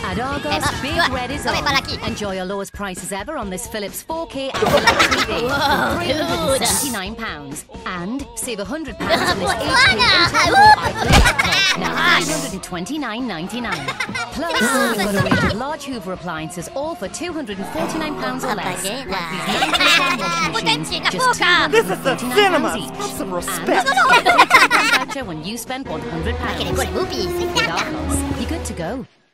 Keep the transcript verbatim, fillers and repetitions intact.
At Argos, Big Red is on. Enjoy our lowest prices ever on this Philips four K T V for three hundred and seventy-nine pounds. And save one hundred pounds on this H P internal iPhone laptop, now three hundred and twenty-nine ninety-nine. Plus, we've got a range of large Hoover appliances, all for two hundred and forty-nine pounds or less. Like these ninety pound washing machines, just two hundred and forty-nine pounds each. Have some And respect. a voucher when you spend one hundred pounds. With Argos, you're good to go.